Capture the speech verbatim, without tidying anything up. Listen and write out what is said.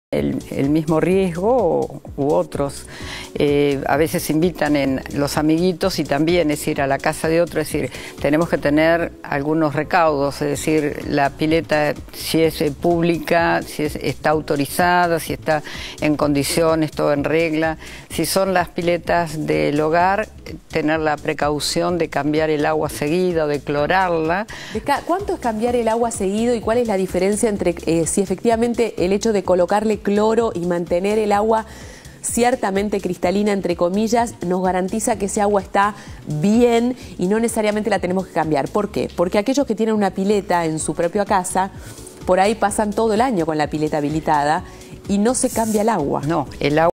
El, el mismo riesgo u otros. Eh, a veces invitan en los amiguitos y también es ir a la casa de otro, es decir, tenemos que tener algunos recaudos, es decir, la pileta si es eh, pública, si es, está autorizada, si está en condiciones, todo en regla. Si son las piletas del hogar, tener la precaución de cambiar el agua seguida o de clorarla. ¿Cuánto es cambiar el agua seguido y cuál es la diferencia entre eh, si efectivamente el hecho de colocarle cloro y mantener el agua ciertamente cristalina, entre comillas, nos garantiza que ese agua está bien y no necesariamente la tenemos que cambiar? ¿Por qué? Porque aquellos que tienen una pileta en su propia casa, por ahí pasan todo el año con la pileta habilitada y no se cambia el agua. No, el agua